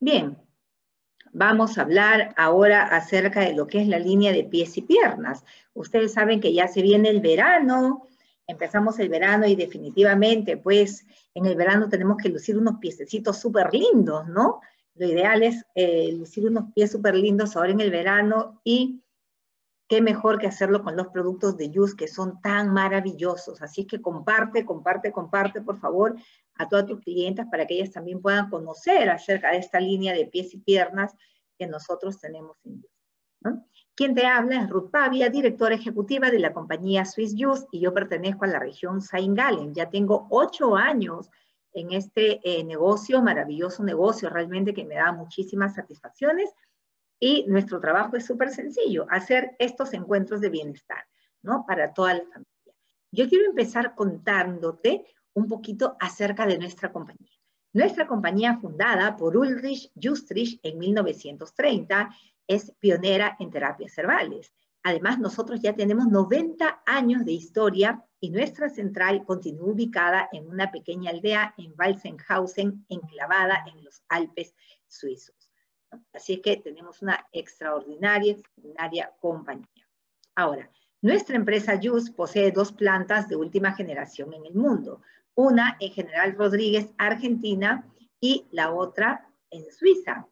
Bien, vamos a hablar ahora acerca de lo que es la línea de pies y piernas. Ustedes saben que ya se viene el verano, empezamos el verano y definitivamente, pues, en el verano tenemos que lucir unos piececitos súper lindos, ¿no? Lo ideal es lucir unos pies súper lindos ahora en el verano y qué mejor que hacerlo con los productos de Yus que son tan maravillosos. Así que comparte, por favor, a todas tus clientas para que ellas también puedan conocer acerca de esta línea de pies y piernas que nosotros tenemos en Yus, ¿no? Quien te habla es Ruth Pavia, directora ejecutiva de la compañía Swiss Yus, y yo pertenezco a la región Saint-Gallen. Ya tengo 8 años en este negocio, maravilloso negocio, realmente que me da muchísimas satisfacciones. Y nuestro trabajo es súper sencillo, hacer estos encuentros de bienestar, ¿no? Para toda la familia. Yo quiero empezar contándote un poquito acerca de nuestra compañía. Nuestra compañía, fundada por Ulrich Justrich en 1930, es pionera en terapias herbales. Además, nosotros ya tenemos 90 años de historia y nuestra central continúa ubicada en una pequeña aldea en Walsenhausen, enclavada en los Alpes suizos. Así es que tenemos una extraordinaria compañía. Ahora, nuestra empresa Yus posee 2 plantas de última generación en el mundo. Una en General Rodríguez, Argentina, y la otra en Suiza.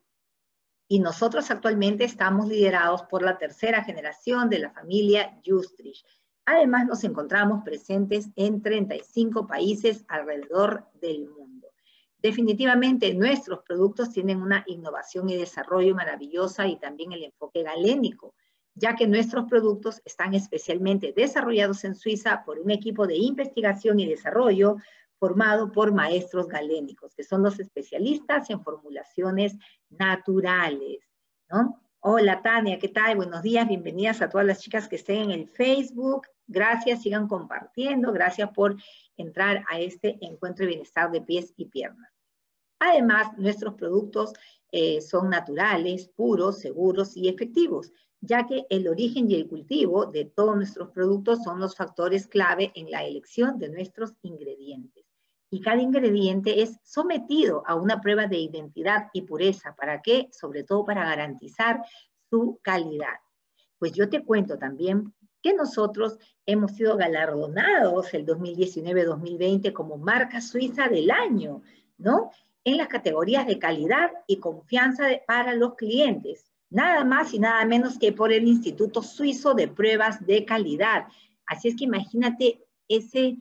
Y nosotros actualmente estamos liderados por la 3ª generación de la familia Justrich. Además, nos encontramos presentes en 35 países alrededor del mundo. Definitivamente nuestros productos tienen una innovación y desarrollo maravillosa y también el enfoque galénico, ya que nuestros productos están especialmente desarrollados en Suiza por un equipo de investigación y desarrollo formado por maestros galénicos, que son los especialistas en formulaciones naturales, ¿no? Hola Tania, ¿qué tal? Buenos días, bienvenidas a todas las chicas que estén en el Facebook. Gracias, sigan compartiendo, gracias por entrar a este encuentro de bienestar de pies y piernas. Además, nuestros productos son naturales, puros, seguros y efectivos, ya que el origen y el cultivo de todos nuestros productos son los factores clave en la elección de nuestros ingredientes. Y cada ingrediente es sometido a una prueba de identidad y pureza. ¿Para qué? Sobre todo para garantizar su calidad. Pues yo te cuento también que nosotros hemos sido galardonados el 2019-2020 como marca suiza del año, ¿no? En las categorías de calidad y confianza para los clientes. Nada más y nada menos que por el Instituto Suizo de Pruebas de Calidad. Así es que imagínate ese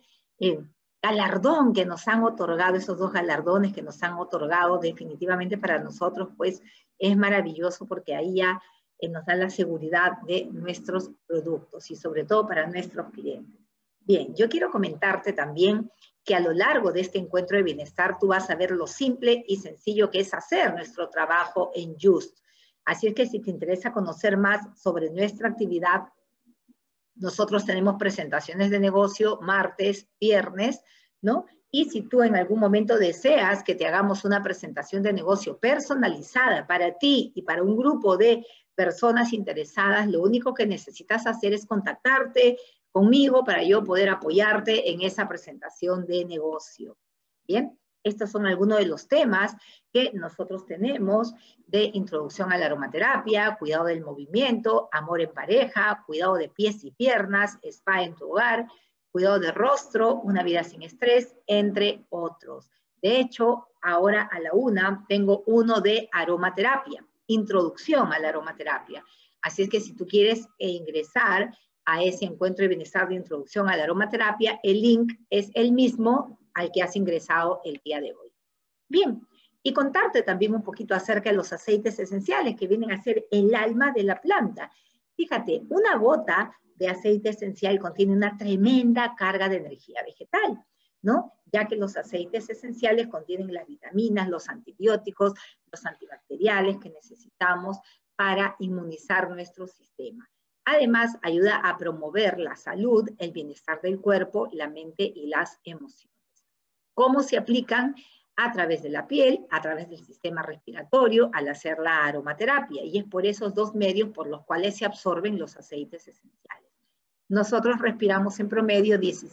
galardón que nos han otorgado, esos 2 galardones que nos han otorgado, definitivamente para nosotros, pues es maravilloso porque ahí ya nos da la seguridad de nuestros productos y sobre todo para nuestros clientes. Bien, yo quiero comentarte también que a lo largo de este encuentro de bienestar tú vas a ver lo simple y sencillo que es hacer nuestro trabajo en Just. Así es que si te interesa conocer más sobre nuestra actividad, nosotros tenemos presentaciones de negocio martes, viernes, ¿no? Y si tú en algún momento deseas que te hagamos una presentación de negocio personalizada para ti y para un grupo de personas interesadas, lo único que necesitas hacer es contactarte conmigo para yo poder apoyarte en esa presentación de negocio. Bien, estos son algunos de los temas que nosotros tenemos de introducción a la aromaterapia, cuidado del movimiento, amor en pareja, cuidado de pies y piernas, spa en tu hogar, cuidado de rostro, una vida sin estrés, entre otros. De hecho, ahora a la 1 tengo uno de aromaterapia, introducción a la aromaterapia. Así es que si tú quieres ingresar a ese encuentro de bienestar de introducción a la aromaterapia, el link es el mismo al que has ingresado el día de hoy. Bien, y contarte también un poquito acerca de los aceites esenciales que vienen a ser el alma de la planta. Fíjate, una gota de aceite esencial contiene una tremenda carga de energía vegetal, ¿no? Ya que los aceites esenciales contienen las vitaminas, los antibióticos, los antibacteriales que necesitamos para inmunizar nuestro sistema. Además, ayuda a promover la salud, el bienestar del cuerpo, la mente y las emociones. ¿Cómo se aplican? A través de la piel, a través del sistema respiratorio, al hacer la aromaterapia. Y es por esos 2 medios por los cuales se absorben los aceites esenciales. Nosotros respiramos en promedio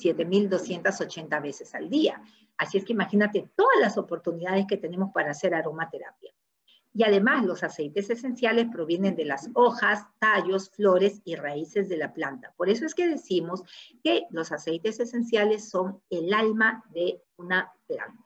17.280 veces al día. Así es que imagínate todas las oportunidades que tenemos para hacer aromaterapia. Y además los aceites esenciales provienen de las hojas, tallos, flores y raíces de la planta. Por eso es que decimos que los aceites esenciales son el alma de una planta.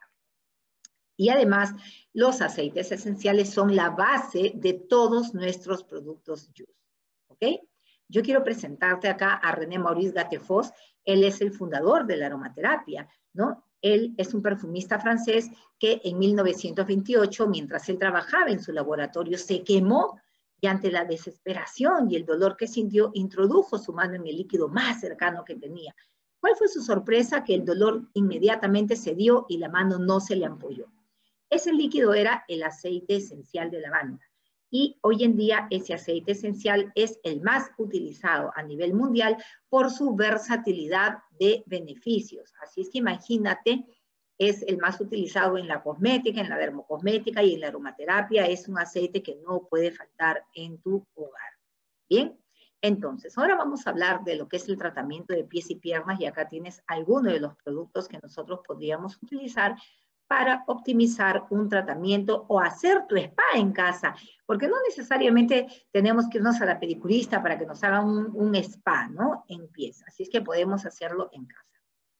Y además, los aceites esenciales son la base de todos nuestros productos Juice. ¿Ok? Yo quiero presentarte acá a René Maurice Gattefossé. Él es el fundador de la aromaterapia, ¿no? Él es un perfumista francés que en 1928, mientras él trabajaba en su laboratorio, se quemó y ante la desesperación y el dolor que sintió, introdujo su mano en el líquido más cercano que tenía. ¿Cuál fue su sorpresa? Que el dolor inmediatamente cedió y la mano no se le ampolló. Ese líquido era el aceite esencial de lavanda. Y hoy en día ese aceite esencial es el más utilizado a nivel mundial por su versatilidad de beneficios. Así es que imagínate, es el más utilizado en la cosmética, en la dermocosmética y en la aromaterapia. Es un aceite que no puede faltar en tu hogar. Bien, entonces ahora vamos a hablar de lo que es el tratamiento de pies y piernas y acá tienes algunos de los productos que nosotros podríamos utilizar para optimizar un tratamiento o hacer tu spa en casa, porque no necesariamente tenemos que irnos a la pedicurista para que nos haga un spa, ¿no? En pies, así es que podemos hacerlo en casa.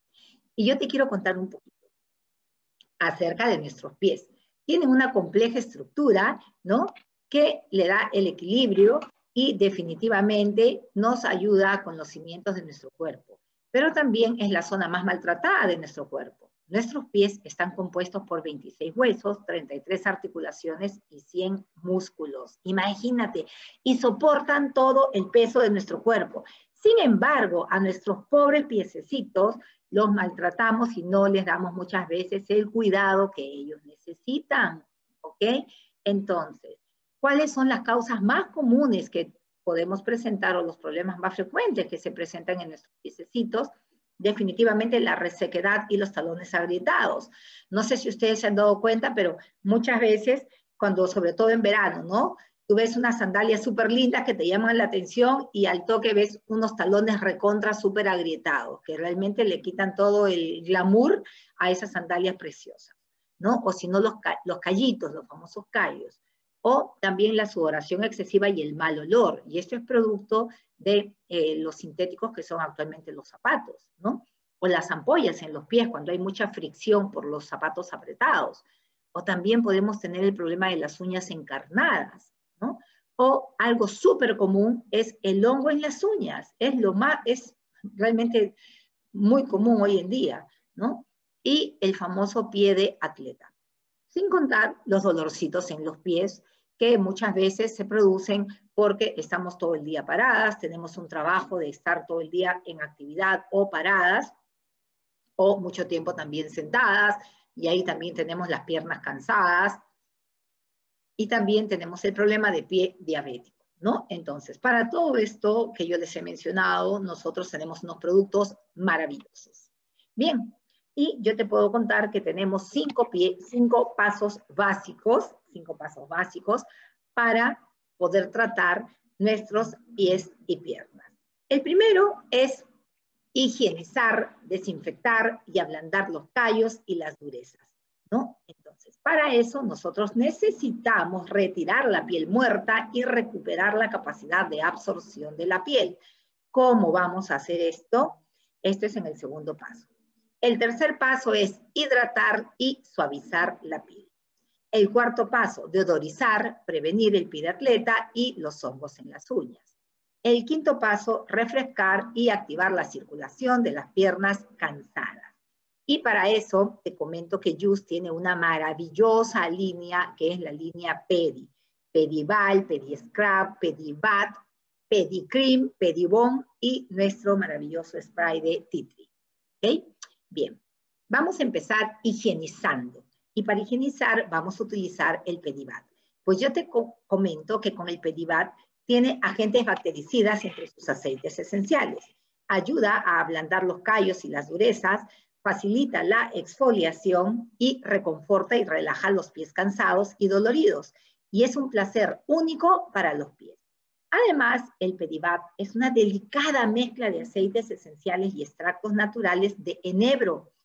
Y yo te quiero contar un poquito acerca de nuestros pies. Tienen una compleja estructura, ¿no? Que le da el equilibrio y definitivamente nos ayuda con los cimientos de nuestro cuerpo, pero también es la zona más maltratada de nuestro cuerpo. Nuestros pies están compuestos por 26 huesos, 33 articulaciones y 100 músculos. Imagínate, y soportan todo el peso de nuestro cuerpo. Sin embargo, a nuestros pobres piececitos los maltratamos y no les damos muchas veces el cuidado que ellos necesitan, ¿ok? Entonces, ¿cuáles son las causas más comunes que podemos presentar o los problemas más frecuentes que se presentan en nuestros piececitos? Definitivamente la resequedad y los talones agrietados. No sé si ustedes se han dado cuenta, pero muchas veces, cuando, sobre todo en verano, ¿no? Tú ves unas sandalias súper lindas que te llaman la atención y al toque ves unos talones recontra súper agrietados, que realmente le quitan todo el glamour a esas sandalias preciosas, ¿no? O si no, los callitos, los famosos callos. O también la sudoración excesiva y el mal olor. Y esto es producto de los sintéticos que son actualmente los zapatos, ¿no? O las ampollas en los pies cuando hay mucha fricción por los zapatos apretados. O también podemos tener el problema de las uñas encarnadas, ¿no? O algo súper común es el hongo en las uñas. Es realmente muy común hoy en día, ¿no? Y el famoso pie de atleta. Sin contar los dolorcitos en los pies que muchas veces se producen porque estamos todo el día paradas, tenemos un trabajo de estar todo el día en actividad o paradas, o mucho tiempo también sentadas, y ahí también tenemos las piernas cansadas, y también tenemos el problema de pie diabético, ¿no? Entonces, para todo esto que yo les he mencionado, nosotros tenemos unos productos maravillosos. Bien, y yo te puedo contar que tenemos 5 pasos básicos para poder tratar nuestros pies y piernas. El primero es higienizar, desinfectar y ablandar los tallos y las durezas, ¿no? Entonces, para eso nosotros necesitamos retirar la piel muerta y recuperar la capacidad de absorción de la piel. ¿Cómo vamos a hacer esto? Esto es en el segundo paso. El tercer paso es hidratar y suavizar la piel. El cuarto paso, deodorizar, prevenir el pie de atleta y los hongos en las uñas. El quinto paso, refrescar y activar la circulación de las piernas cansadas. Y para eso te comento que Juice tiene una maravillosa línea que es la línea Pedi. Pedival, Pediscrub, Pedibat, Pedicream, Pedibon y nuestro maravilloso spray de Tea Tree. ¿Ok? Bien, vamos a empezar higienizando. Y para higienizar vamos a utilizar el Pedibat. Pues yo te comento que con el Pedibat tiene agentes bactericidas entre sus aceites esenciales. Ayuda a ablandar los callos y las durezas, facilita la exfoliación y reconforta y relaja los pies cansados y doloridos. Y es un placer único para los pies. Además, el Pedibat es una delicada mezcla de aceites esenciales y extractos naturales de enebro,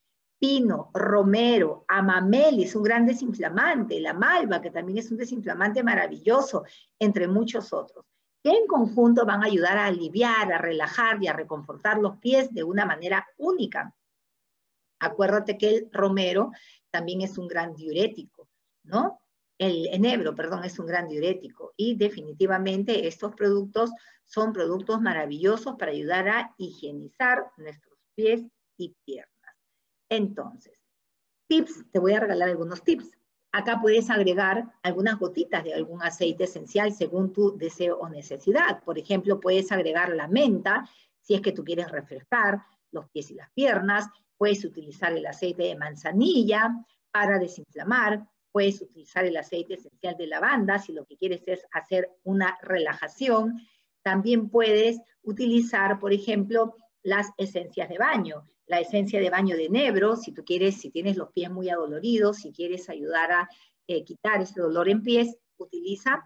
pino, romero, amamelis, un gran desinflamante, la malva, que también es un desinflamante maravilloso, entre muchos otros, que en conjunto van a ayudar a aliviar, a relajar y a reconfortar los pies de una manera única. Acuérdate que el romero también es un gran diurético, ¿no? El enebro, perdón, es un gran diurético y definitivamente estos productos son productos maravillosos para ayudar a higienizar nuestros pies y piernas. Entonces, tips, te voy a regalar algunos tips. Acá puedes agregar algunas gotitas de algún aceite esencial según tu deseo o necesidad. Por ejemplo, puedes agregar la menta si es que tú quieres refrescar los pies y las piernas. Puedes utilizar el aceite de manzanilla para desinflamar. Puedes utilizar el aceite esencial de lavanda si lo que quieres es hacer una relajación. También puedes utilizar, por ejemplo, las esencias de baño. La esencia de baño de enebro, si tú quieres, si tienes los pies muy adoloridos, si quieres ayudar a quitar ese dolor en pies, utiliza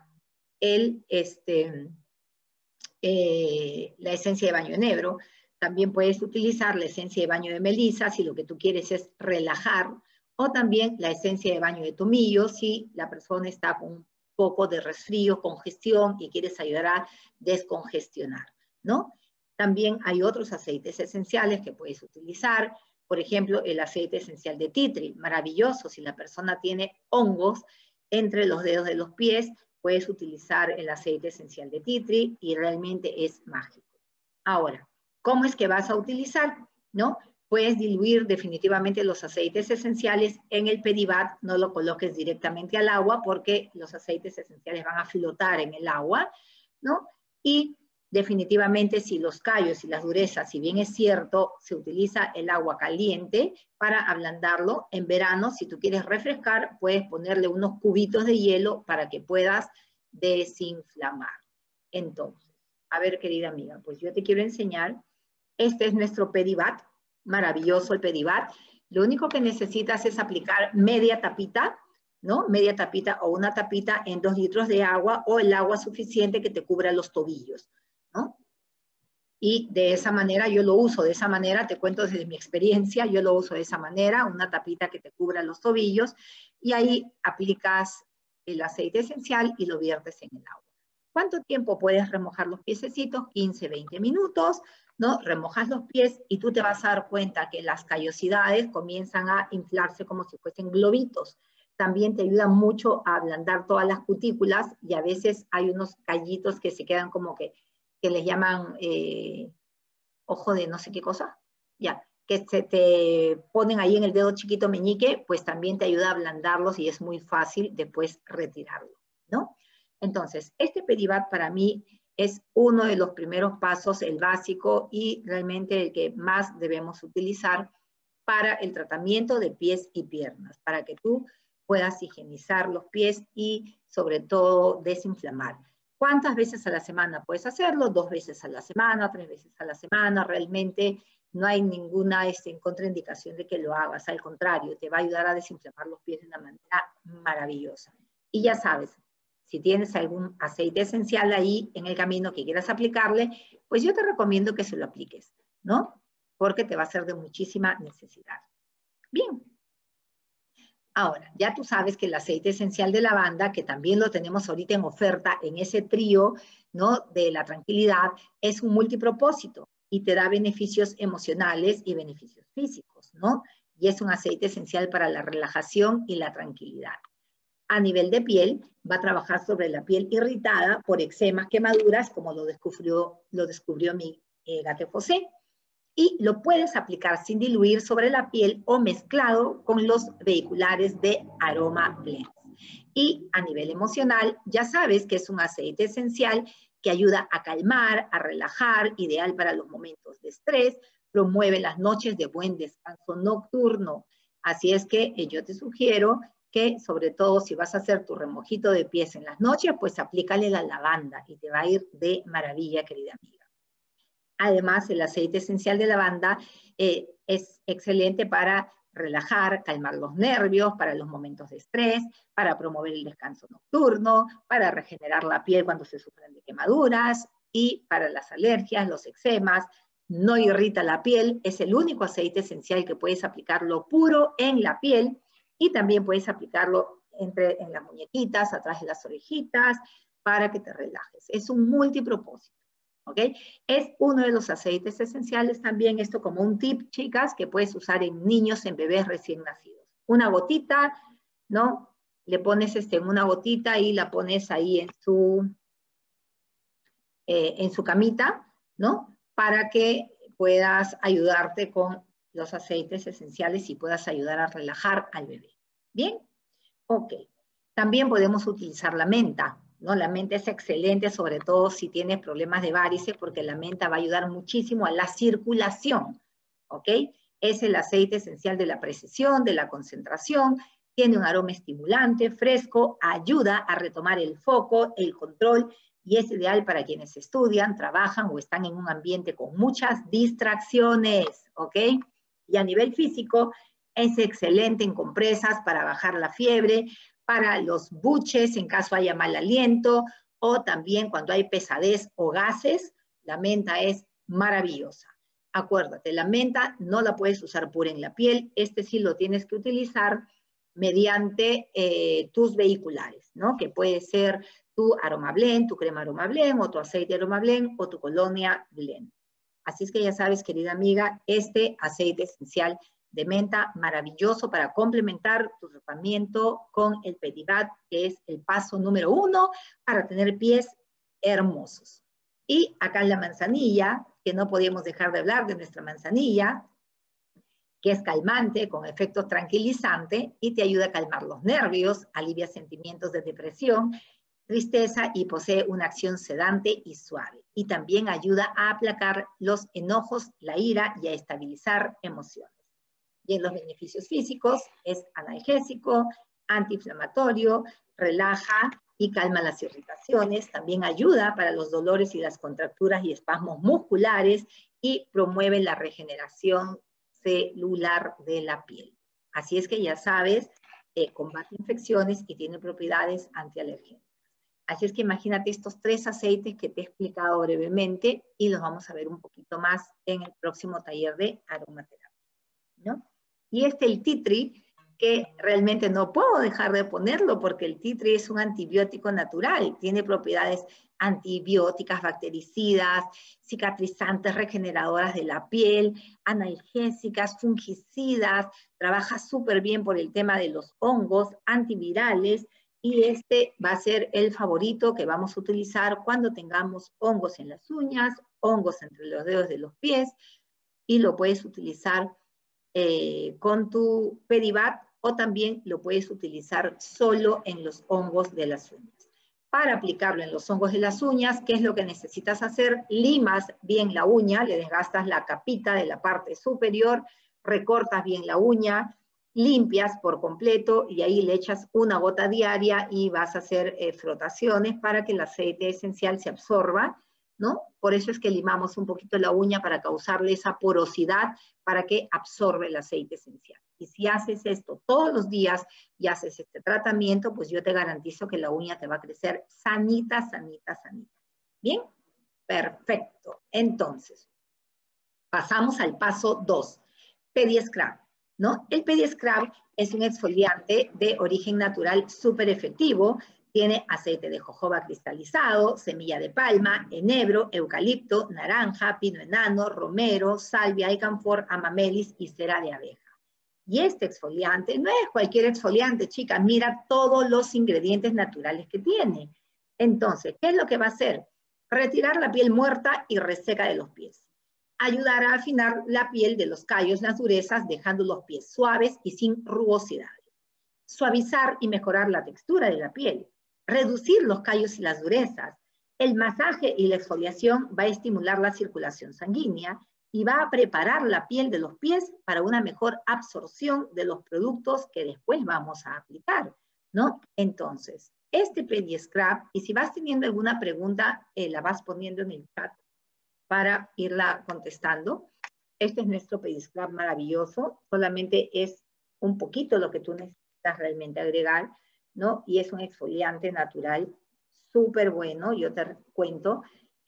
la esencia de baño de enebro. También puedes utilizar la esencia de baño de melisa si lo que tú quieres es relajar, o también la esencia de baño de tomillo si la persona está con un poco de resfrío, congestión y quieres ayudar a descongestionar, ¿no? También hay otros aceites esenciales que puedes utilizar, por ejemplo, el aceite esencial de tea tree, maravilloso. Si la persona tiene hongos entre los dedos de los pies, puedes utilizar el aceite esencial de tea tree y realmente es mágico. Ahora, ¿cómo es que vas a utilizar? ¿No? Puedes diluir definitivamente los aceites esenciales en el Pedibat, no lo coloques directamente al agua porque los aceites esenciales van a flotar en el agua, ¿no? Y definitivamente si los callos y las durezas, si bien es cierto, se utiliza el agua caliente para ablandarlo, en verano, si tú quieres refrescar, puedes ponerle unos cubitos de hielo para que puedas desinflamar. Entonces, a ver, querida amiga, pues yo te quiero enseñar, este es nuestro Pedibat, maravilloso el Pedibat. Lo único que necesitas es aplicar media tapita, ¿no? Media tapita o una tapita en 2 litros de agua o el agua suficiente que te cubra los tobillos, ¿no? Y de esa manera yo lo uso, de esa manera, te cuento desde mi experiencia, yo lo uso de esa manera, una tapita que te cubra los tobillos y ahí aplicas el aceite esencial y lo viertes en el agua. ¿Cuánto tiempo puedes remojar los piececitos? 15, 20 minutos, ¿no? Remojas los pies y tú te vas a dar cuenta que las callosidades comienzan a inflarse como si fuesen globitos. También te ayuda mucho a ablandar todas las cutículas y a veces hay unos callitos que se quedan como que les llaman ojo de no sé qué cosa, ya, que se te ponen ahí en el dedo chiquito meñique, pues también te ayuda a ablandarlos y es muy fácil después retirarlo, ¿no? Entonces, este Pedibat para mí es uno de los primeros pasos, el básico y realmente el que más debemos utilizar para el tratamiento de pies y piernas, para que tú puedas higienizar los pies y sobre todo desinflamar. ¿Cuántas veces a la semana puedes hacerlo? 2 veces a la semana, 3 veces a la semana. Realmente no hay ninguna contraindicación de que lo hagas. Al contrario, te va a ayudar a desinflamar los pies de una manera maravillosa. Y ya sabes, si tienes algún aceite esencial ahí en el camino que quieras aplicarle, pues yo te recomiendo que se lo apliques, ¿no? Porque te va a ser de muchísima necesidad. Bien. Ahora, ya tú sabes que el aceite esencial de lavanda, que también lo tenemos ahorita en oferta en ese trío, ¿no? De la tranquilidad, es un multipropósito y te da beneficios emocionales y beneficios físicos, ¿no? Y es un aceite esencial para la relajación y la tranquilidad. A nivel de piel, va a trabajar sobre la piel irritada por eczemas, quemaduras, como lo descubrió mi Gate José. Y lo puedes aplicar sin diluir sobre la piel o mezclado con los vehiculares de Aroma Blends. Y a nivel emocional, ya sabes que es un aceite esencial que ayuda a calmar, a relajar, ideal para los momentos de estrés, promueve las noches de buen descanso nocturno. Así es que yo te sugiero que, sobre todo si vas a hacer tu remojito de pies en las noches, pues aplícale la lavanda y te va a ir de maravilla, querida amiga. Además, el aceite esencial de lavanda es excelente para relajar, calmar los nervios, para los momentos de estrés, para promover el descanso nocturno, para regenerar la piel cuando se sufren de quemaduras y para las alergias, los eczemas, no irrita la piel, es el único aceite esencial que puedes aplicarlo puro en la piel y también puedes aplicarlo en las muñequitas, atrás de las orejitas, para que te relajes. Es un multipropósito, ¿ok? Es uno de los aceites esenciales también, esto como un tip, chicas, que puedes usar en niños, en bebés recién nacidos. Una gotita, ¿no? Le pones una gotita y la pones ahí en su camita, ¿no? Para que puedas ayudarte con los aceites esenciales y puedas ayudar a relajar al bebé. ¿Bien? Ok. También podemos utilizar la menta, ¿no? La menta es excelente, sobre todo si tienes problemas de varices, porque la menta va a ayudar muchísimo a la circulación, ¿ok? Es el aceite esencial de la precisión, de la concentración, tiene un aroma estimulante, fresco, ayuda a retomar el foco, el control, y es ideal para quienes estudian, trabajan o están en un ambiente con muchas distracciones, ¿ok? Y a nivel físico, es excelente en compresas para bajar la fiebre, para los buches en caso haya mal aliento, o también cuando hay pesadez o gases, la menta es maravillosa. Acuérdate, la menta no la puedes usar pura en la piel, sí lo tienes que utilizar mediante tus vehiculares, ¿no? Que puede ser tu aroma blend, tu crema aroma blend, o tu aceite aroma blend, o tu colonia blend. Así es que ya sabes, querida amiga, este aceite esencial de menta maravilloso para complementar tu tratamiento con el Pedibat, que es el paso número 1 para tener pies hermosos. Y acá la manzanilla, que no podíamos dejar de hablar de nuestra manzanilla, que es calmante, con efectos tranquilizantes, y te ayuda a calmar los nervios, alivia sentimientos de depresión, tristeza, y posee una acción sedante y suave. Y también ayuda a aplacar los enojos, la ira, y a estabilizar emociones. Y en los beneficios físicos es analgésico, antiinflamatorio, relaja y calma las irritaciones, también ayuda para los dolores y las contracturas y espasmos musculares, y promueve la regeneración celular de la piel. Así es que ya sabes, combate infecciones y tiene propiedades antialergénicas. Así es que imagínate estos 3 aceites que te he explicado brevemente, y los vamos a ver un poquito más en el próximo taller de aromaterapia, ¿no? Y el tea tree, que realmente no puedo dejar de ponerlo porque el tea tree es un antibiótico natural, tiene propiedades antibióticas, bactericidas, cicatrizantes, regeneradoras de la piel, analgésicas, fungicidas, trabaja súper bien por el tema de los hongos, antivirales, y este va a ser el favorito que vamos a utilizar cuando tengamos hongos en las uñas, hongos entre los dedos de los pies, y lo puedes utilizar con tu Pedibat, o también lo puedes utilizar solo en los hongos de las uñas. Para aplicarlo en los hongos de las uñas, ¿qué es lo que necesitas hacer? Limas bien la uña, le desgastas la capita de la parte superior, recortas bien la uña, limpias por completo, y ahí le echas una gota diaria y vas a hacer frotaciones para que el aceite esencial se absorba, ¿no? Por eso es que limamos un poquito la uña, para causarle esa porosidad para que absorbe el aceite esencial. Y si haces esto todos los días y haces este tratamiento, pues yo te garantizo que la uña te va a crecer sanita, sanita, sanita. ¿Bien? Perfecto. Entonces, pasamos al paso 2, Pedi-Scrub, ¿no? El Pedi-Scrub es un exfoliante de origen natural súper efectivo. Tiene aceite de jojoba cristalizado, semilla de palma, enebro, eucalipto, naranja, pino enano, romero, salvia, camfor, amamelis y cera de abeja. Y este exfoliante no es cualquier exfoliante, chicas. Mira todos los ingredientes naturales que tiene. Entonces, ¿qué es lo que va a hacer? Retirar la piel muerta y reseca de los pies. Ayudar a afinar la piel de los callos, las durezas, dejando los pies suaves y sin rugosidades. Suavizar y mejorar la textura de la piel. Reducir los callos y las durezas. El masaje y la exfoliación va a estimular la circulación sanguínea y va a preparar la piel de los pies para una mejor absorción de los productos que después vamos a aplicar, ¿no? Entonces, este Pedi-Scrub, y si vas teniendo alguna pregunta, la vas poniendo en el chat para irla contestando. Este es nuestro Pedi-Scrub maravilloso, solamente es un poquito lo que tú necesitas realmente agregar, ¿no? Y es un exfoliante natural súper bueno. Yo te cuento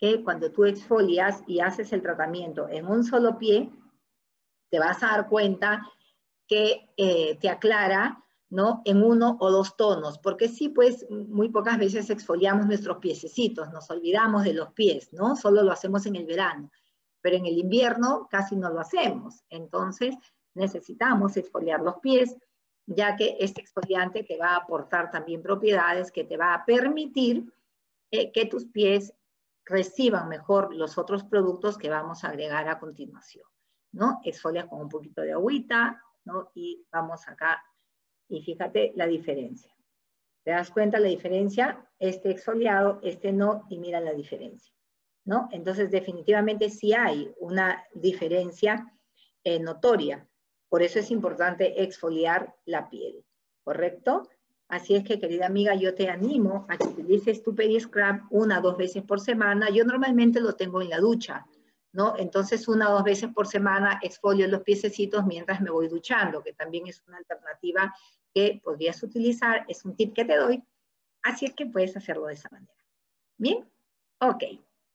que cuando tú exfolias y haces el tratamiento en un solo pie, te vas a dar cuenta que te aclara, ¿no? En 1 o 2 tonos, porque sí, pues muy pocas veces exfoliamos nuestros piececitos, nos olvidamos de los pies, ¿no? Solo lo hacemos en el verano, pero en el invierno casi no lo hacemos. Entonces necesitamos exfoliar los pies, ya que este exfoliante te va a aportar también propiedades que te va a permitir que tus pies reciban mejor los otros productos que vamos a agregar a continuación, ¿no? Exfolias con un poquito de agüita, ¿no? Y vamos acá, y fíjate la diferencia. ¿Te das cuenta la diferencia? Este exfoliado, este no, y mira la diferencia, ¿no? Entonces, definitivamente sí hay una diferencia notoria. Por eso es importante exfoliar la piel, ¿correcto? Así es que, querida amiga, yo te animo a que utilices tu Pedi-Scrub 1 o 2 veces por semana. Yo normalmente lo tengo en la ducha, ¿no? Entonces, 1 o 2 veces por semana exfolio los piececitos mientras me voy duchando, que también es una alternativa que podrías utilizar. Es un tip que te doy. Así es que puedes hacerlo de esa manera. ¿Bien? Ok.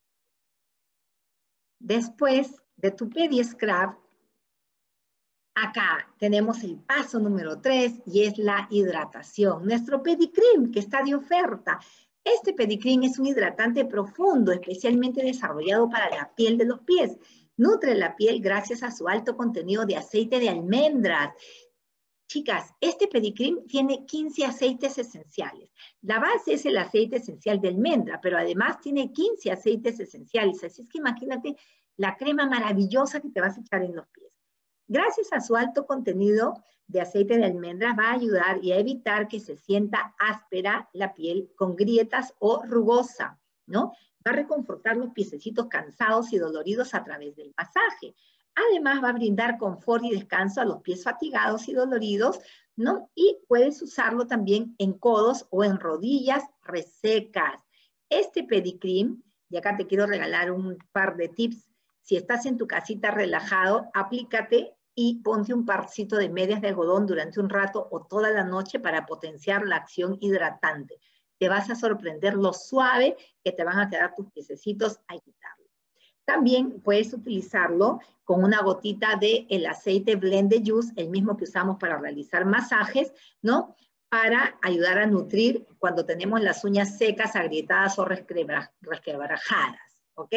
Después de tu Pedi-Scrub, acá tenemos el paso número 3 y es la hidratación. Nuestro Pedi-Cream que está de oferta. Este Pedi-Cream es un hidratante profundo, especialmente desarrollado para la piel de los pies. Nutre la piel gracias a su alto contenido de aceite de almendras. Chicas, este Pedi-Cream tiene 15 aceites esenciales. La base es el aceite esencial de almendra, pero además tiene 15 aceites esenciales. Así es que imagínate la crema maravillosa que te vas a echar en los pies. Gracias a su alto contenido de aceite de almendras va a ayudar y a evitar que se sienta áspera la piel con grietas o rugosa, ¿no? Va a reconfortar los piececitos cansados y doloridos a través del masaje. Además va a brindar confort y descanso a los pies fatigados y doloridos, ¿no? Y puedes usarlo también en codos o en rodillas resecas. Este Pedi-Cream, y acá te quiero regalar un par de tips. Si estás en tu casita relajado, aplícate y ponte un parcito de medias de algodón durante un rato o toda la noche para potenciar la acción hidratante. Te vas a sorprender lo suave que te van a quedar tus piececitos al quitarlo. También puedes utilizarlo con una gotita del aceite Blend de Juice, el mismo que usamos para realizar masajes, ¿no? Para ayudar a nutrir cuando tenemos las uñas secas, agrietadas o resquebrajadas, ¿ok?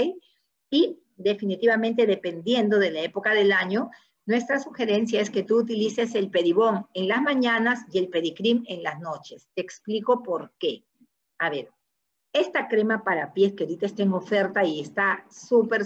Y definitivamente, dependiendo de la época del año, nuestra sugerencia es que tú utilices el Pedibón en las mañanas y el Pedi-Cream en las noches. Te explico por qué. A ver, esta crema para pies que ahorita está en oferta y está súper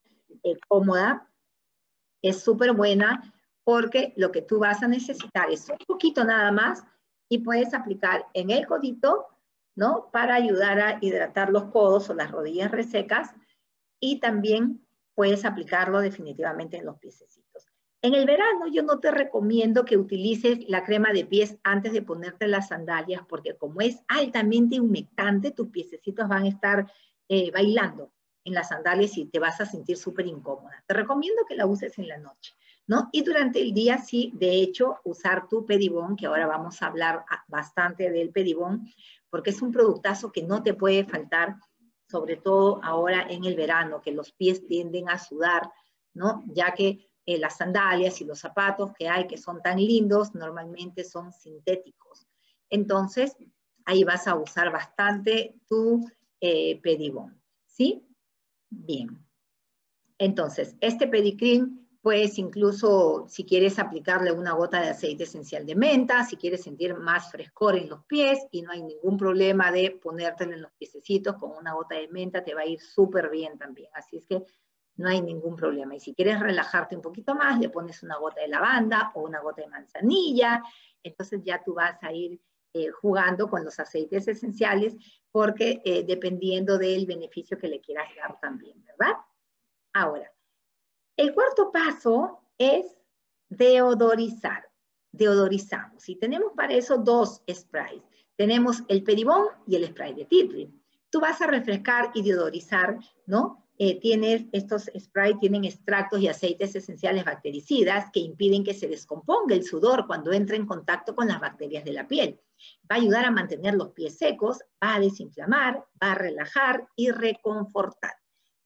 cómoda, es súper buena porque lo que tú vas a necesitar es un poquito nada más y puedes aplicar en el codito, ¿no? Para ayudar a hidratar los codos o las rodillas resecas, y también puedes aplicarlo definitivamente en los piececitos. En el verano yo no te recomiendo que utilices la crema de pies antes de ponerte las sandalias, porque como es altamente humectante, tus piececitos van a estar bailando en las sandalias y te vas a sentir súper incómoda. Te recomiendo que la uses en la noche, ¿no? Y durante el día sí, de hecho, usar tu Pedibón, que ahora vamos a hablar bastante del Pedibón, porque es un productazo que no te puede faltar, sobre todo ahora en el verano, que los pies tienden a sudar, ¿no? Ya que las sandalias y los zapatos que hay, que son tan lindos, normalmente son sintéticos. Entonces, ahí vas a usar bastante tu Pedibón, ¿sí? Bien. Entonces, este Pedi-Cream, pues incluso si quieres aplicarle una gota de aceite esencial de menta, si quieres sentir más frescor en los pies y no hay ningún problema de ponértelo en los piececitos con una gota de menta, te va a ir súper bien también. Así es que no hay ningún problema. Y si quieres relajarte un poquito más, le pones una gota de lavanda o una gota de manzanilla. Entonces ya tú vas a ir jugando con los aceites esenciales porque dependiendo del beneficio que le quieras dar también, ¿verdad? Ahora, el cuarto paso es deodorizar. Deodorizamos. Y tenemos para eso 2 sprays. Tenemos el Pedibón y el spray de tea tree. Tú vas a refrescar y deodorizar, ¿no? Estos sprays tienen extractos y aceites esenciales bactericidas que impiden que se descomponga el sudor cuando entra en contacto con las bacterias de la piel. Va a ayudar a mantener los pies secos, va a desinflamar, va a relajar y reconfortar.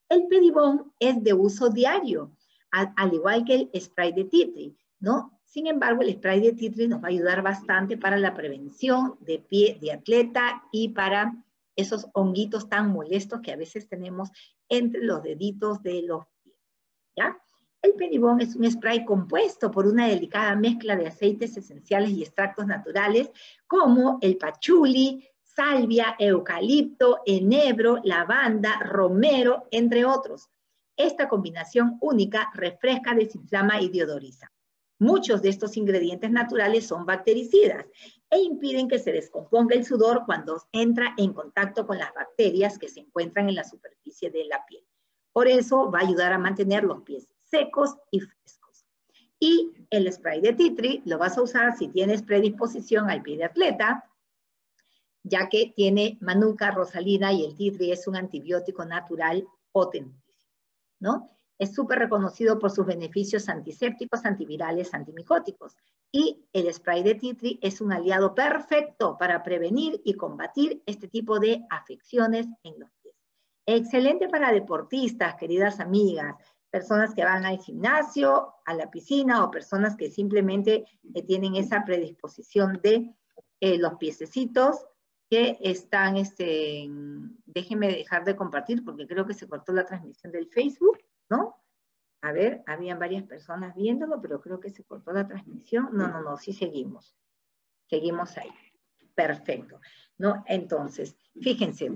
El Pedibón es de uso diario, al igual que el spray de tea tree, ¿no? Sin embargo, el spray de tea tree nos va a ayudar bastante para la prevención de pie de atleta y para esos honguitos tan molestos que a veces tenemos entre los deditos de los pies, ¿ya? El Pedibón es un spray compuesto por una delicada mezcla de aceites esenciales y extractos naturales como el pachuli, salvia, eucalipto, enebro, lavanda, romero, entre otros. Esta combinación única refresca, desinflama y deodoriza. Muchos de estos ingredientes naturales son bactericidas e impiden que se descomponga el sudor cuando entra en contacto con las bacterias que se encuentran en la superficie de la piel. Por eso va a ayudar a mantener los pies secos y frescos. Y el spray de tea tree lo vas a usar si tienes predisposición al pie de atleta, ya que tiene manuka, rosalina y el tea tree es un antibiótico natural potentísimo, ¿no? Es súper reconocido por sus beneficios antisépticos, antivirales, antimicóticos. Y el spray de tea tree es un aliado perfecto para prevenir y combatir este tipo de afecciones en los pies. Excelente para deportistas, queridas amigas, personas que van al gimnasio, a la piscina o personas que simplemente tienen esa predisposición de los piececitos que están, déjenme dejar de compartir porque creo que se cortó la transmisión del Facebook, ¿no? A ver, habían varias personas viéndolo, pero creo que se cortó la transmisión. No, sí seguimos. Seguimos ahí. Perfecto, ¿no? Entonces, fíjense,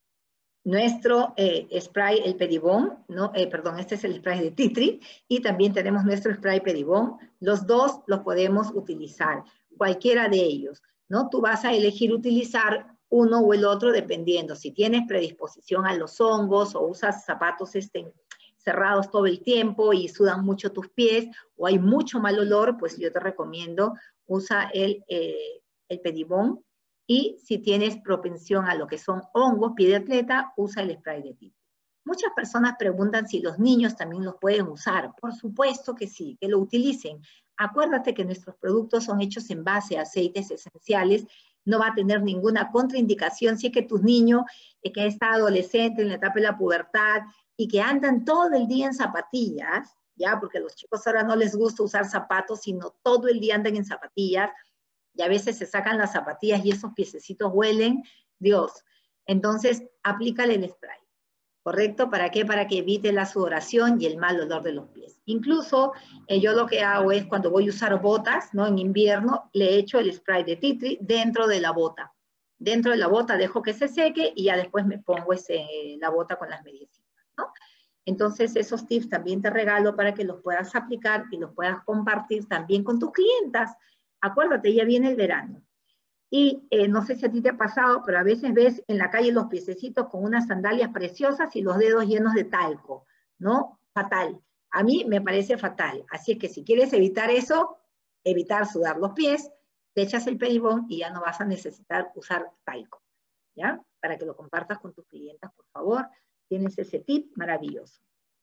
nuestro spray, el Pedibón, ¿no? Perdón, este es el spray de tea tree, y también tenemos nuestro spray Pedibón. Los dos los podemos utilizar, cualquiera de ellos, ¿no? Tú vas a elegir utilizar uno o el otro dependiendo si tienes predisposición a los hongos o usas zapatos cerrados todo el tiempo y sudan mucho tus pies o hay mucho mal olor, pues yo te recomiendo usa el Pedibón. Y si tienes propensión a lo que son hongos, pie de atleta, usa el spray de tea. Muchas personas preguntan si los niños también los pueden usar. Por supuesto que sí, que lo utilicen. Acuérdate que nuestros productos son hechos en base a aceites esenciales. No va a tener ninguna contraindicación si es que tus niños, que está adolescente, en la etapa de la pubertad, y que andan todo el día en zapatillas, ya, porque a los chicos ahora no les gusta usar zapatos, sino todo el día andan en zapatillas, y a veces se sacan las zapatillas y esos piececitos huelen, Dios. Entonces, aplícale el spray, ¿correcto? ¿Para qué? Para que evite la sudoración y el mal olor de los pies. Incluso, yo lo que hago es cuando voy a usar botas, ¿no? En invierno, le echo el spray de tea tree dentro de la bota. Dentro de la bota dejo que se seque y ya después me pongo la bota con las mediecitas, ¿no? Entonces, esos tips también te regalo para que los puedas aplicar y los puedas compartir también con tus clientas. Acuérdate, ya viene el verano. Y no sé si a ti te ha pasado, pero a veces ves en la calle los piececitos con unas sandalias preciosas y los dedos llenos de talco, ¿no? Fatal. A mí me parece fatal. Así es que si quieres evitar eso, evitar sudar los pies, te echas el Pedibón y ya no vas a necesitar usar talco, ¿ya? Para que lo compartas con tus clientas, por favor. Tienes ese tip maravilloso.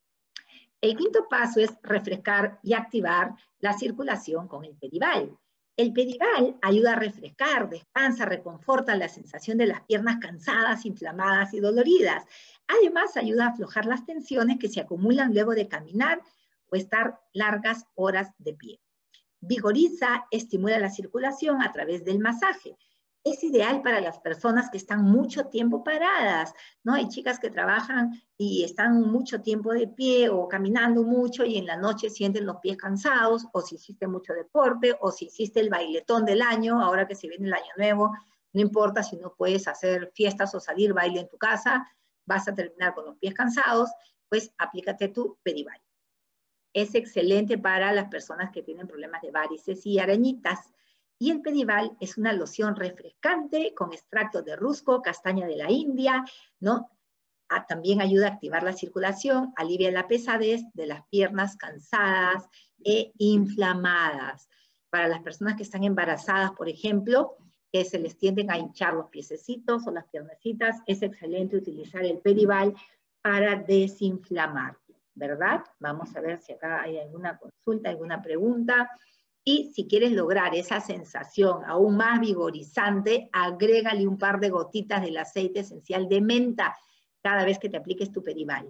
El quinto paso es refrescar y activar la circulación con el Pedival. El Pedival ayuda a refrescar, descansa, reconforta la sensación de las piernas cansadas, inflamadas y doloridas. Además, ayuda a aflojar las tensiones que se acumulan luego de caminar o estar largas horas de pie. Vigoriza, estimula la circulación a través del masaje. Es ideal para las personas que están mucho tiempo paradas, ¿no? Hay chicas que trabajan y están mucho tiempo de pie o caminando mucho y en la noche sienten los pies cansados, o si hiciste mucho deporte, o si hiciste el bailetón del año, ahora que se viene el año nuevo, no importa si no puedes hacer fiestas o salir baile en tu casa, vas a terminar con los pies cansados, pues aplícate tu Pedival. Es excelente para las personas que tienen problemas de varices y arañitas. Y el Pedival es una loción refrescante con extracto de rusco, castaña de la India, ¿no? También ayuda a activar la circulación, alivia la pesadez de las piernas cansadas e inflamadas. Para las personas que están embarazadas, por ejemplo, que se les tienden a hinchar los piececitos o las piernecitas, es excelente utilizar el Pedival para desinflamar, ¿verdad? Vamos a ver si acá hay alguna consulta, alguna pregunta. Y si quieres lograr esa sensación aún más vigorizante, agrégale un par de gotitas del aceite esencial de menta cada vez que te apliques tu Pedival.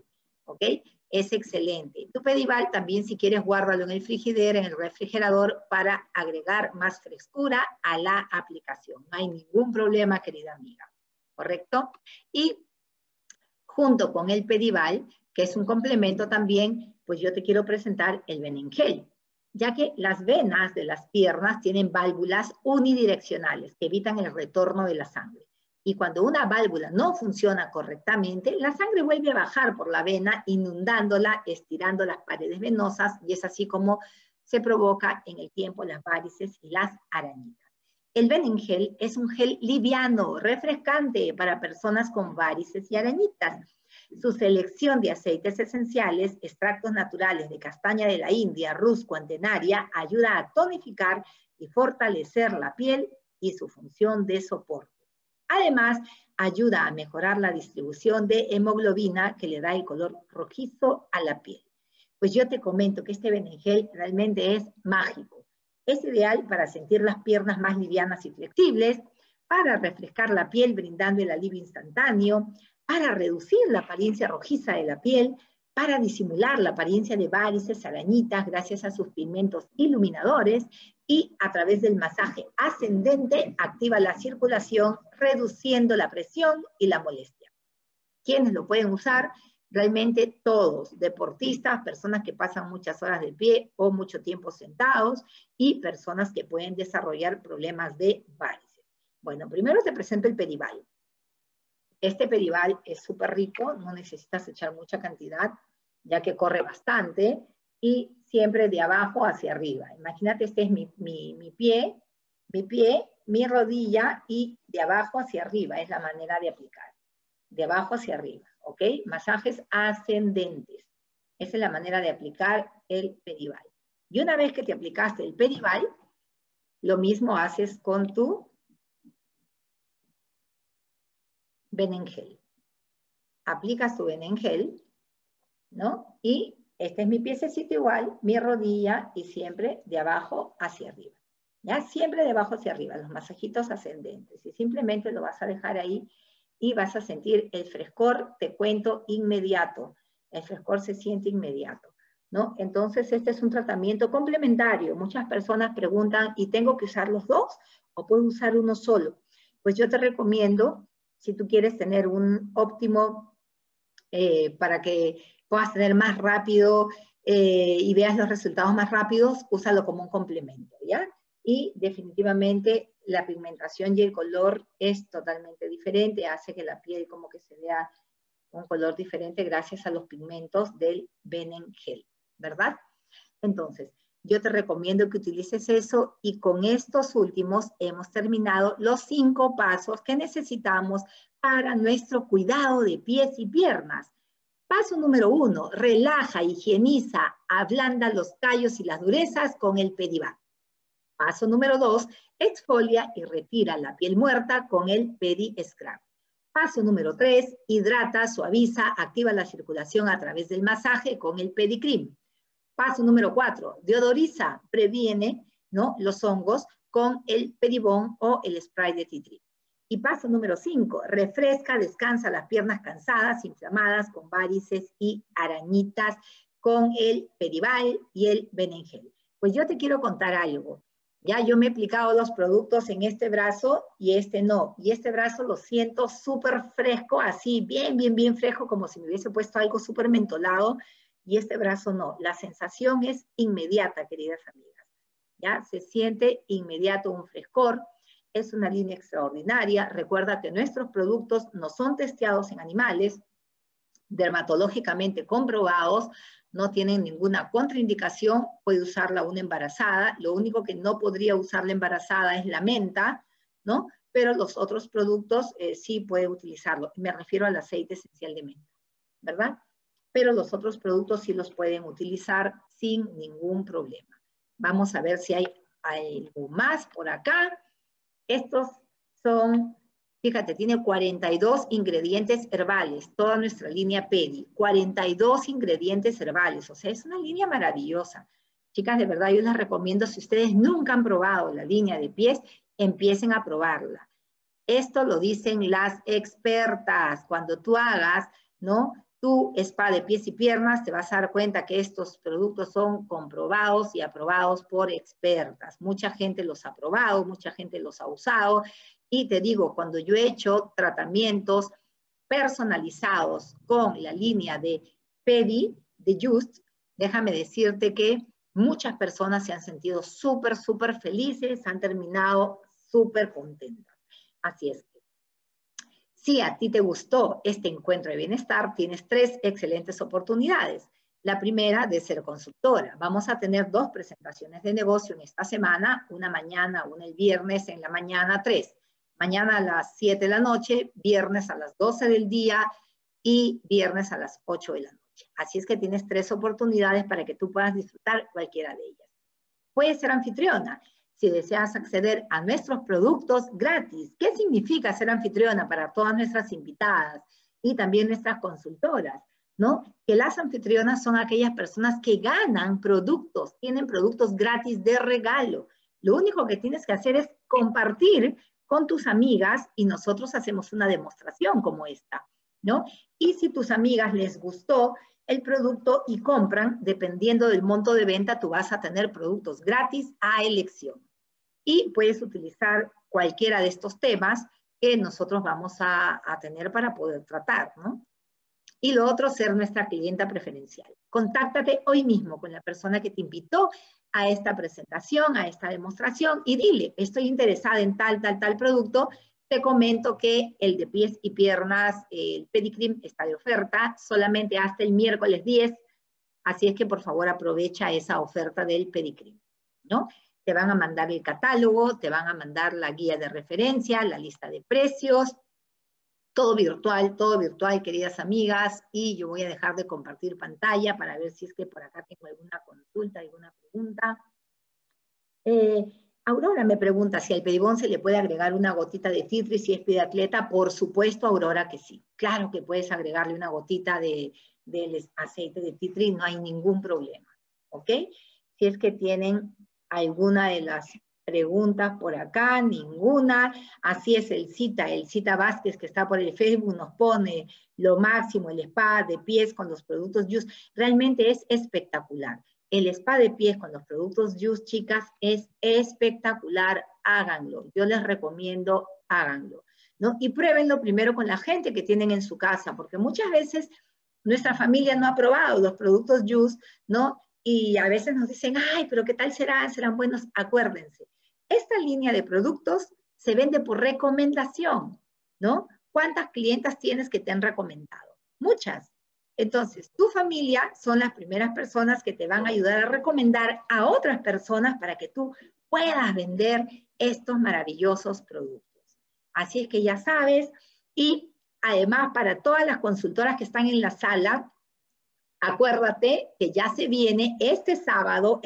¿ok? Es excelente. Tu Pedival también, si quieres, guárdalo en el frigider, en el refrigerador, para agregar más frescura a la aplicación. No hay ningún problema, querida amiga, ¿correcto? Y junto con el Pedival, que es un complemento también, pues yo te quiero presentar el Benengel, ya que las venas de las piernas tienen válvulas unidireccionales que evitan el retorno de la sangre. Y cuando una válvula no funciona correctamente, la sangre vuelve a bajar por la vena, inundándola, estirando las paredes venosas, y es así como se provoca en el tiempo las varices y las arañitas. El Benengel es un gel liviano, refrescante para personas con varices y arañitas. Su selección de aceites esenciales, extractos naturales de castaña de la India, rusco, antenaria, ayuda a tonificar y fortalecer la piel y su función de soporte. Además, ayuda a mejorar la distribución de hemoglobina que le da el color rojizo a la piel. Pues yo te comento que este Benengel realmente es mágico. Es ideal para sentir las piernas más livianas y flexibles, para refrescar la piel brindando el alivio instantáneo, para reducir la apariencia rojiza de la piel, para disimular la apariencia de varices, arañitas, gracias a sus pigmentos iluminadores, y a través del masaje ascendente activa la circulación, reduciendo la presión y la molestia. ¿Quiénes lo pueden usar? Realmente todos, deportistas, personas que pasan muchas horas de pie o mucho tiempo sentados, y personas que pueden desarrollar problemas de varices. Bueno, primero te presento el Pedival. Este Pedival es súper rico, no necesitas echar mucha cantidad, ya que corre bastante, y siempre de abajo hacia arriba. Imagínate, este es mi pie, mi rodilla, y de abajo hacia arriba es la manera de aplicar. De abajo hacia arriba, ¿ok? Masajes ascendentes. Esa es la manera de aplicar el Pedival. Y una vez que te aplicaste el Pedival, lo mismo haces con tu Benengel. Aplicas tu Benengel, ¿no? Y este es mi piececito igual, mi rodilla, y siempre de abajo hacia arriba. ¿Ya? Siempre de abajo hacia arriba, los masajitos ascendentes. Y simplemente lo vas a dejar ahí y vas a sentir el frescor, te cuento, inmediato. El frescor se siente inmediato, ¿no? Entonces, este es un tratamiento complementario. Muchas personas preguntan, ¿y tengo que usar los dos o puedo usar uno solo? Pues yo te recomiendo, si tú quieres tener un óptimo para que puedas tener más rápido y veas los resultados más rápidos, úsalo como un complemento, ¿ya? Y definitivamente la pigmentación y el color es totalmente diferente, hace que la piel como que se vea un color diferente gracias a los pigmentos del Benengel, ¿verdad? Entonces, yo te recomiendo que utilices eso, y con estos últimos hemos terminado los 5 pasos que necesitamos para nuestro cuidado de pies y piernas. Paso número 1, relaja, higieniza, ablanda los callos y las durezas con el Pedival. Paso número 2, exfolia y retira la piel muerta con el Pedi-Scrub. Paso número 3, hidrata, suaviza, activa la circulación a través del masaje con el Pedi-Cream. Paso número 4, deodoriza, previene, ¿no?, los hongos con el Pedibón o el spray de tea tree. Y paso número 5, refresca, descansa las piernas cansadas, inflamadas, con varices y arañitas, con el Pedival y el Benengel. Pues yo te quiero contar algo. Ya yo me he aplicado los productos en este brazo y este no. Y este brazo lo siento súper fresco, así, bien fresco, como si me hubiese puesto algo súper mentolado. Y este brazo no. La sensación es inmediata, queridas amigas. ¿Ya? Se siente inmediato un frescor. Es una línea extraordinaria. Recuerda que nuestros productos no son testeados en animales, dermatológicamente comprobados, no tienen ninguna contraindicación, puede usarla una embarazada. Lo único que no podría usar la embarazada es la menta, ¿no? Pero los otros productos sí puede utilizarlo. Me refiero al aceite esencial de menta, ¿verdad? Pero los otros productos sí los pueden utilizar sin ningún problema. Vamos a ver si hay algo más por acá. Estos son, fíjate, tiene 42 ingredientes herbales, toda nuestra línea Pedi, 42 ingredientes herbales, o sea, es una línea maravillosa. Chicas, de verdad, yo les recomiendo, si ustedes nunca han probado la línea de pies, empiecen a probarla. Esto lo dicen las expertas. Cuando tú hagas, ¿no?, tu spa de pies y piernas, te vas a dar cuenta que estos productos son comprobados y aprobados por expertas. Mucha gente los ha probado, mucha gente los ha usado. Y te digo, cuando yo he hecho tratamientos personalizados con la línea de Pedi, de Just, déjame decirte que muchas personas se han sentido súper, súper felices, han terminado súper contentas. Así es. Si a ti te gustó este encuentro de bienestar, tienes 3 excelentes oportunidades. La primera, de ser consultora. Vamos a tener 2 presentaciones de negocio en esta semana, una mañana, una el viernes, en la mañana 3. Mañana a las 7 de la noche, viernes a las 12 del día y viernes a las 8 de la noche. Así es que tienes 3 oportunidades para que tú puedas disfrutar cualquiera de ellas. Puedes ser anfitriona. Si deseas acceder a nuestros productos gratis. ¿Qué significa ser anfitriona para todas nuestras invitadas y también nuestras consultoras? ¿No? Que las anfitrionas son aquellas personas que ganan productos, tienen productos gratis de regalo. Lo único que tienes que hacer es compartir con tus amigas y nosotros hacemos una demostración como esta, ¿no? Y si tus amigas les gustó el producto y compran, dependiendo del monto de venta, tú vas a tener productos gratis a elección. Y puedes utilizar cualquiera de estos temas que nosotros vamos a tener para poder tratar, ¿no? Y lo otro, ser nuestra clienta preferencial. Contáctate hoy mismo con la persona que te invitó a esta presentación, a esta demostración, y dile, estoy interesada en tal producto. Te comento que el de pies y piernas, el Pedicream, está de oferta solamente hasta el miércoles 10, así es que por favor aprovecha esa oferta del Pedicream, ¿no? Te van a mandar el catálogo, te van a mandar la guía de referencia, la lista de precios, todo virtual, queridas amigas, y yo voy a dejar de compartir pantalla para ver si es que por acá tengo alguna consulta, alguna pregunta. Aurora me pregunta si al Pedibón se le puede agregar una gotita de tea tree si es pediatleta. Por supuesto, Aurora, que sí. Claro que puedes agregarle una gotita del aceite de tea tree, no hay ningún problema, ¿ok? Si es que tienen alguna de las preguntas por acá, ninguna. Así es el Cita Vázquez, que está por el Facebook, nos pone lo máximo, el spa de pies con los productos Just. Realmente es espectacular. El spa de pies con los productos Just, chicas, es espectacular. Háganlo. Yo les recomiendo, háganlo, ¿no? Y pruébenlo primero con la gente que tienen en su casa, porque muchas veces nuestra familia no ha probado los productos Just, ¿no? Y a veces nos dicen, ay, pero ¿qué tal serán? ¿Serán buenos? Acuérdense, esta línea de productos se vende por recomendación, ¿no? ¿Cuántas clientas tienes que te han recomendado? Muchas. Entonces, tu familia son las primeras personas que te van a ayudar a recomendar a otras personas para que tú puedas vender estos maravillosos productos. Así es que ya sabes, y además para todas las consultoras que están en la sala, acuérdate que ya se viene este sábado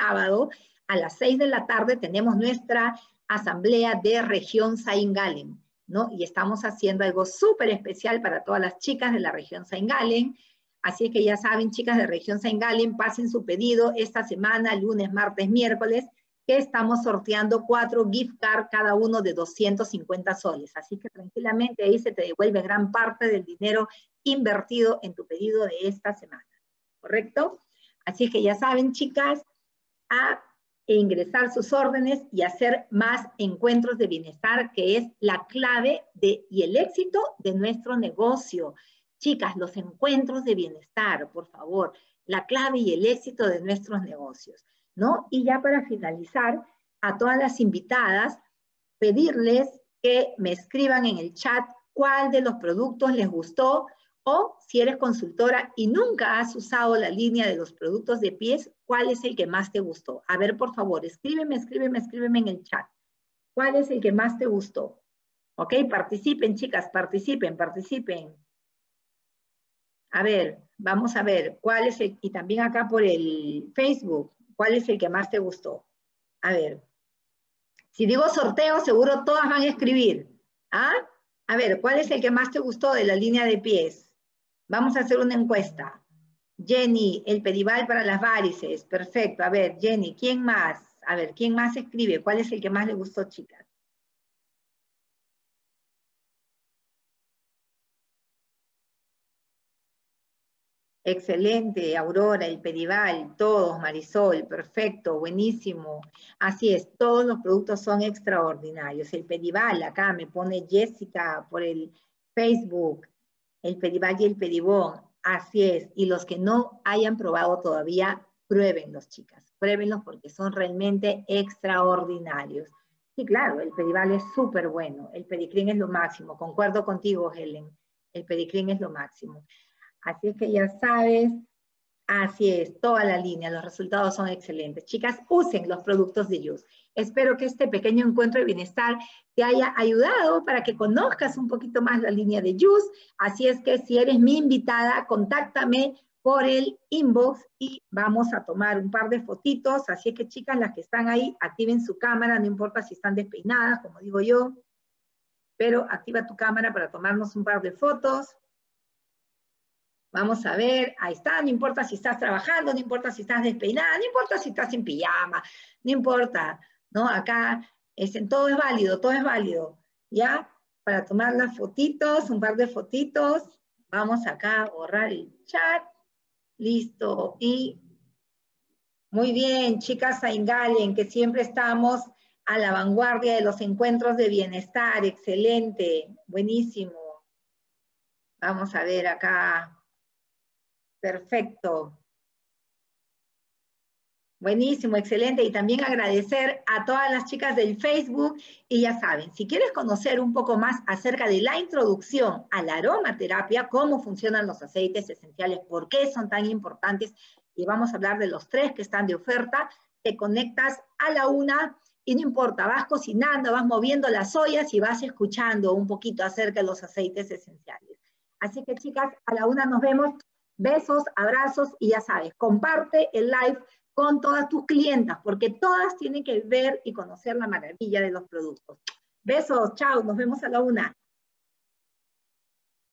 a las 6 de la tarde tenemos nuestra asamblea de región Saint-Gallen, ¿no? Y estamos haciendo algo súper especial para todas las chicas de la región Saint-Gallen. Así que ya saben, chicas de región Saint-Gallen, pasen su pedido esta semana, lunes, martes, miércoles, que estamos sorteando 4 gift cards, cada uno de 250 soles. Así que tranquilamente ahí se te devuelve gran parte del dinero invertido en tu pedido de esta semana. ¿Correcto? Así que ya saben, chicas, a ingresar sus órdenes y hacer más encuentros de bienestar, que es la clave y el éxito de nuestro negocio. Chicas, los encuentros de bienestar, por favor, la clave y el éxito de nuestros negocios, ¿no? Y ya para finalizar, a todas las invitadas, pedirles que me escriban en el chat cuál de los productos les gustó, o si eres consultora y nunca has usado la línea de los productos de pies, ¿cuál es el que más te gustó? A ver, por favor, escríbeme en el chat. ¿Cuál es el que más te gustó? ¿Ok? Participen, chicas, participen. A ver, vamos a ver, ¿cuál es el, y también acá por el Facebook, ¿cuál es el que más te gustó? A ver, si digo sorteo, seguro todas van a escribir. ¿Ah? A ver, ¿cuál es el que más te gustó de la línea de pies? Vamos a hacer una encuesta. Jenny, el Pedival para las varices. Perfecto. A ver, Jenny, ¿quién más? A ver, ¿quién más escribe? ¿Cuál es el que más le gustó, chicas? Excelente, Aurora, el Perival, todos, Marisol, perfecto, buenísimo. Así es, todos los productos son extraordinarios. El Perival, acá me pone Jessica por el Facebook, el Perival y el Peribón, así es. Y los que no hayan probado todavía, pruébenlos, chicas, pruébenlos porque son realmente extraordinarios. Sí, claro, el Perival es súper bueno, el Pericrin es lo máximo, concuerdo contigo, Helen, el Pericrin es lo máximo. Así es que ya sabes, así es, toda la línea, los resultados son excelentes. Chicas, usen los productos de Yus. Espero que este pequeño encuentro de bienestar te haya ayudado para que conozcas un poquito más la línea de Yus. Así es que si eres mi invitada, contáctame por el inbox y vamos a tomar un par de fotitos. Así es que chicas, las que están ahí, activen su cámara, no importa si están despeinadas, como digo yo, pero activa tu cámara para tomarnos un par de fotos. Vamos a ver, ahí está, no importa si estás trabajando, no importa si estás despeinada, no importa si estás en pijama, no importa, ¿no? Acá todo es válido, ¿ya? Para tomar las fotitos, un par de fotitos, vamos acá a borrar el chat, listo, y muy bien, chicas Saingalen, que siempre estamos a la vanguardia de los encuentros de bienestar, excelente, buenísimo. Vamos a ver acá. Perfecto. Buenísimo, excelente. Y también agradecer a todas las chicas del Facebook. Y ya saben, si quieres conocer un poco más acerca de la introducción a la aromaterapia, cómo funcionan los aceites esenciales, por qué son tan importantes, y vamos a hablar de los 3 que están de oferta, te conectas a la 1 y no importa, vas cocinando, vas moviendo las ollas y vas escuchando un poquito acerca de los aceites esenciales. Así que chicas, a la 1 nos vemos. Besos, abrazos y ya sabes, comparte el live con todas tus clientas, porque todas tienen que ver y conocer la maravilla de los productos. Besos, chao, nos vemos a la 1.